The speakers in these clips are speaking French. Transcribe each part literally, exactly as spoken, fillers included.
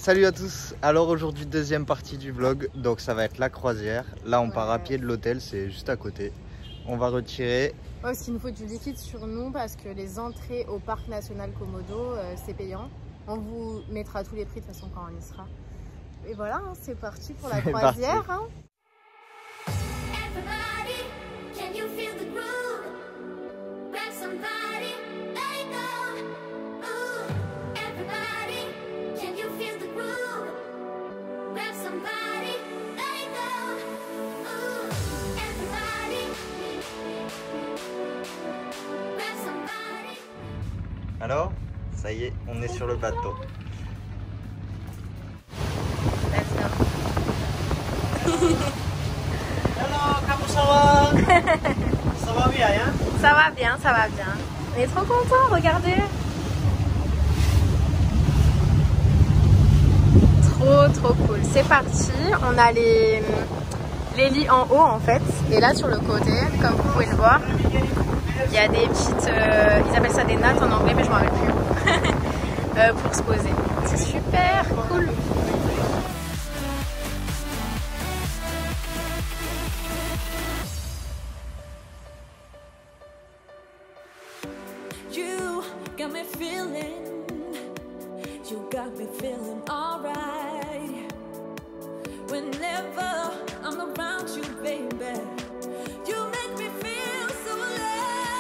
Salut à tous. Alors aujourd'hui deuxième partie du vlog, donc ça va être la croisière. Là on ouais. part à pied de l'hôtel, c'est juste à côté. On va retirer. Ouais, parce qu'il nous faut du liquide sur nous parce que les entrées au parc national Komodo euh, c'est payant. On vous mettra tous les prix de toute façon quand on y sera. Et voilà, hein, c'est parti pour la croisière. Hein. Alors, ça y est, on est sur le bateau. Hello, comment ça va? Ça va bien, hein? Ça va bien, ça va bien. On est trop contents, regardez. Trop, trop cool. C'est parti. On a les, les lits en haut en fait. Et là sur le côté, comme vous pouvez le voir, il y a des petites, euh, ils appellent ça des nattes en anglais, mais je m'en rappelle plus, euh, pour se poser. C'est super cool. You got me feeling, you got me feeling alright. Whenever I'm around you, baby. You make me feel so alive.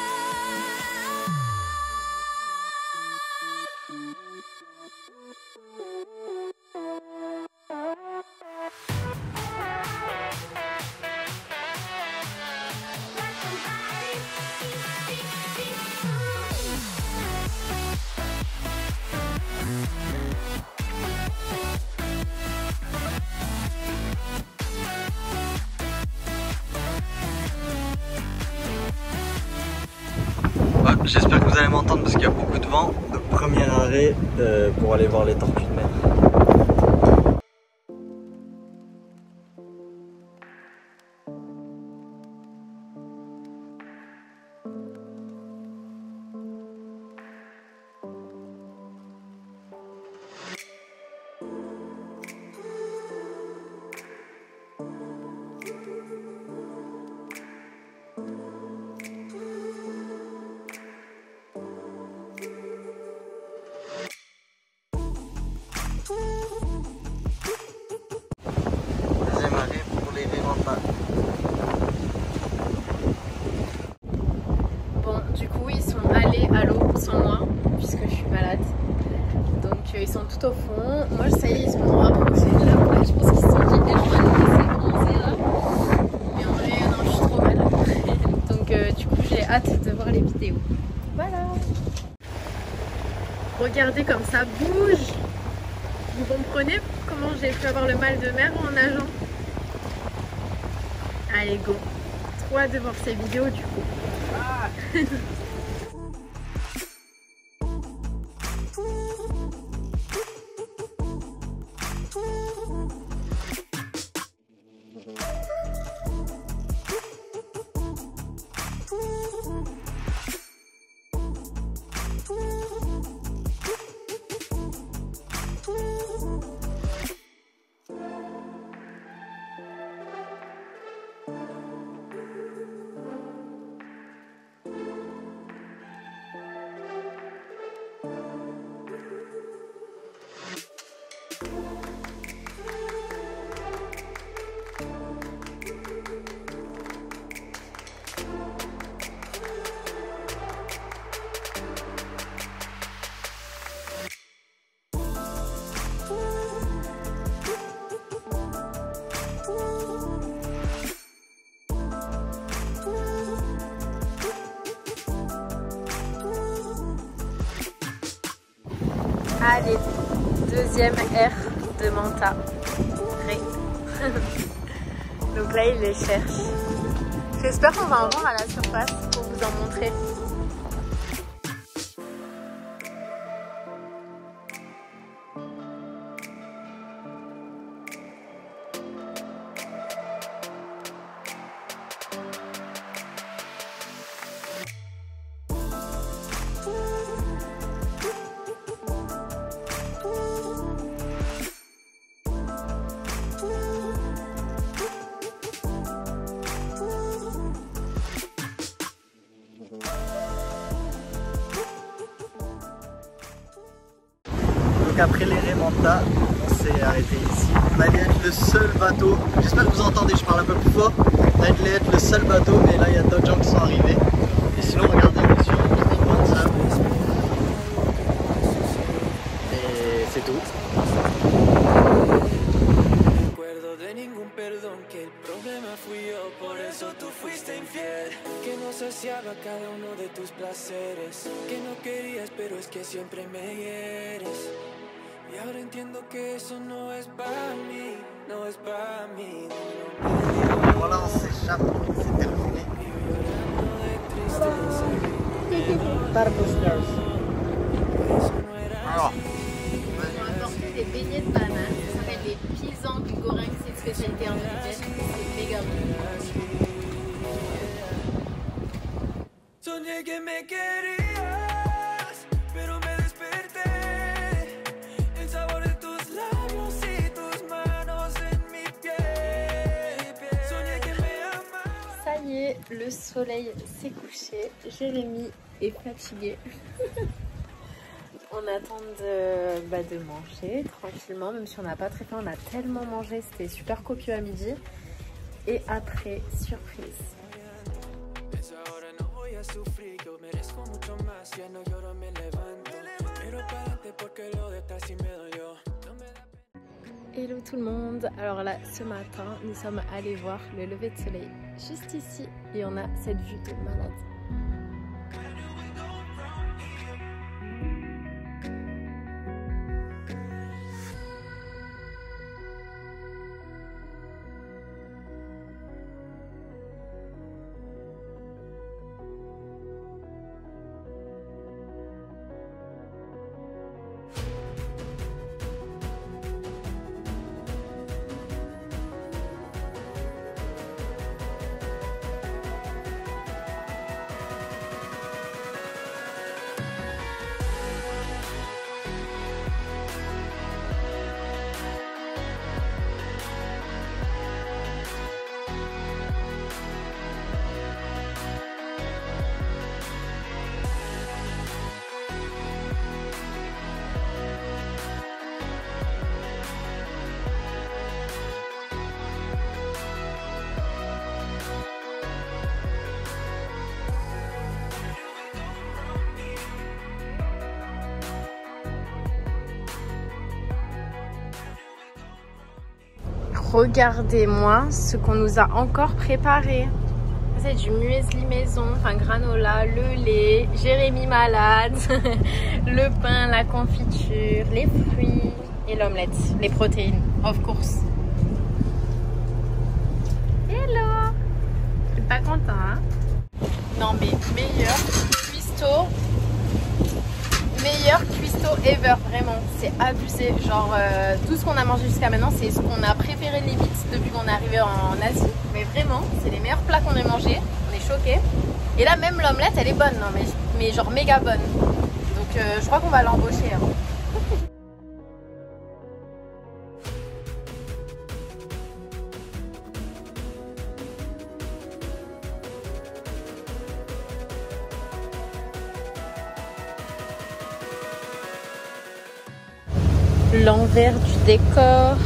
J'espère que vous allez m'entendre parce qu'il y a beaucoup de vent. Donc, premier arrêt euh, pour aller voir les tortues de mer. Bon, du coup, ils sont allés à l'eau sans moi, puisque je suis malade. Donc, euh, ils sont tout au fond. Moi, ça y est, ils se sont rapprochés de la plage. Je pense qu'ils se sont dit, eh, je vais aller laisser bronzer là. Mais en vrai, non, je suis trop malade. Donc, euh, du coup, j'ai hâte de voir les vidéos. Voilà. Regardez comme ça bouge. Vous comprenez comment j'ai pu avoir le mal de mer en nageant? Allez, go. Trop hâte de voir ces vidéos du coup. Ah. Allez, deuxième air de Manta. Ré. Donc là, il les cherche. J'espère qu'on va en voir à la surface pour vous en montrer. Donc après l'Eremanta, on s'est arrêté ici. On allait être le seul bateau, j'espère que vous entendez, je parle un peu plus fort. On allait être le seul bateau, mais là il y a d'autres gens qui sont arrivés. Et sinon regardez, on est sur un petit banc de sable. Et c'est tout. Que no saciaba cada uno de tus placeres, que no querías pero es que siempre me hieres. Y ahora entiendo que eso no es para mí, no es para mí. Voilà, on s'échappe, c'est terminé. Alors, On va apporter des beignets de banane, ça s'appelle des pisang goreng, c'est une spécialité indonésienne, c'est méga bon. Soñé que me querías, pero me desperté. El sabor de tus labios y tus manos en mi piel. Soñé que me amabas. Ça y est, le soleil s'est couché, Jérémy est fatigué. On attend de, bah, de manger tranquillement, même si on n'a pas très faim, on a tellement mangé, c'était super copieux à midi. Et après, surprise. Sufrí, yo merezco mucho más, ya no lloro, me levanto. Miro para adelante porque lo de atrás sí me dolió. No me da pena. Hello tout le monde, alors là ce matin nous sommes allés voir le lever de soleil juste ici et on a cette vue de malade. Regardez-moi ce qu'on nous a encore préparé. C'est du muesli maison, enfin granola, le lait, Jérémy malade, le pain, la confiture, les fruits et l'omelette, les protéines, of course. Hello! Je suis pas content, hein? Non mais meilleur cuistot, meilleur cuistot ever, vraiment, c'est abusé. Genre euh, tout ce qu'on a mangé jusqu'à maintenant, c'est ce qu'on a préféré limite depuis qu'on est arrivé en Asie. Mais vraiment, c'est les meilleurs plats qu'on ait mangés, on est choqués. Et là même l'omelette, elle est bonne, non, mais, mais genre méga bonne. Donc euh, je crois qu'on va l'embaucher. Hein. L'envers du décor.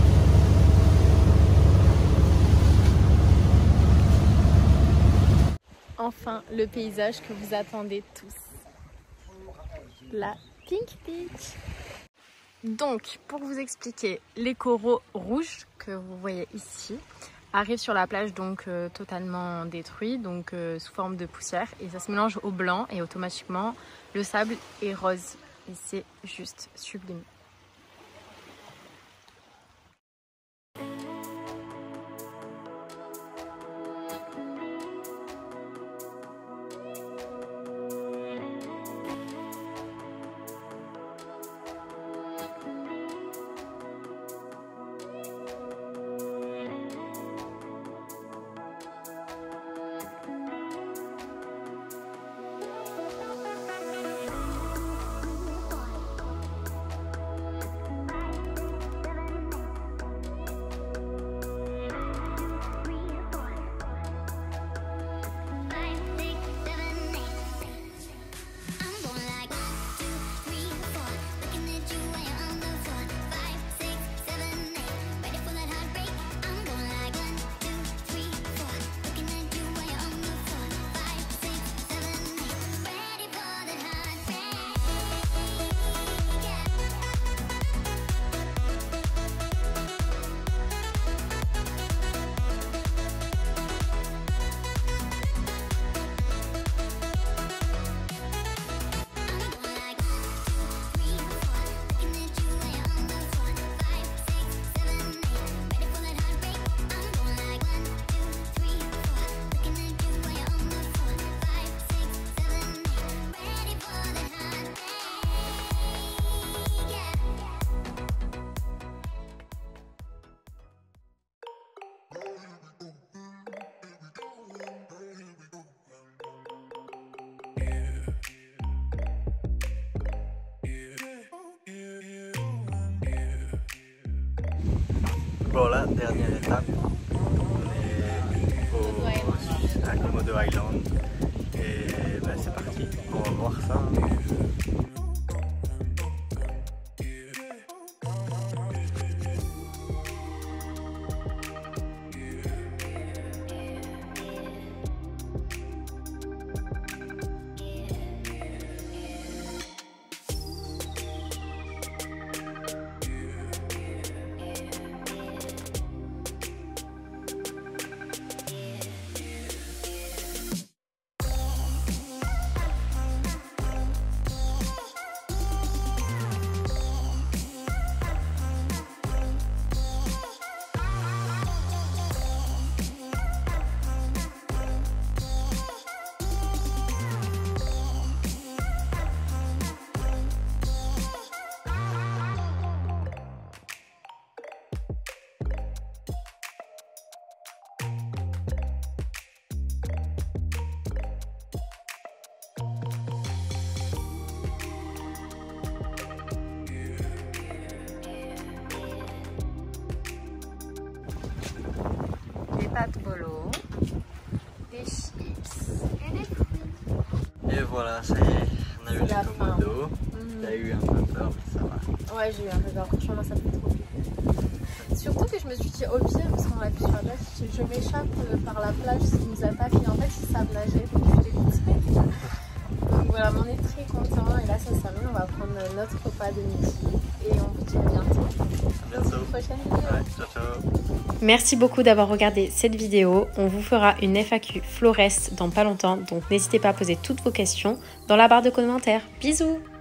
Enfin, le paysage que vous attendez tous. La Pink Beach. Donc, pour vous expliquer, les coraux rouges que vous voyez ici arrivent sur la plage donc euh, totalement détruits, donc euh, sous forme de poussière. Et ça se mélange au blanc et automatiquement, le sable est rose. Et c'est juste sublime. Bon là, dernière étape, on est au, à Komodo Island et ben, c'est parti, on va voir ça. Des pâtes bolo, des chips et des fruits. Et voilà, ça y est, on a eu le la Komodo. Mmh. T'as eu un peu peur, mais ça va. Ouais, j'ai eu un peu peur, franchement, moi, ça me fait trop peur. Surtout que je me suis dit, au pire, parce qu'on l'a vu sur la plage, je, je m'échappe par la plage s'ils nous attaquent. Et en fait, ils savent nager, donc je suis dégoûtée. Donc voilà, on est très contents. Et là, ça s'amène, on va prendre notre repas de midi. Et on vous dit à bientôt. À bientôt. Prochaine vidéo. Ouais, ciao ciao. Merci beaucoup d'avoir regardé cette vidéo. On vous fera une F A Q Florest dans pas longtemps, donc n'hésitez pas à poser toutes vos questions dans la barre de commentaires. Bisous!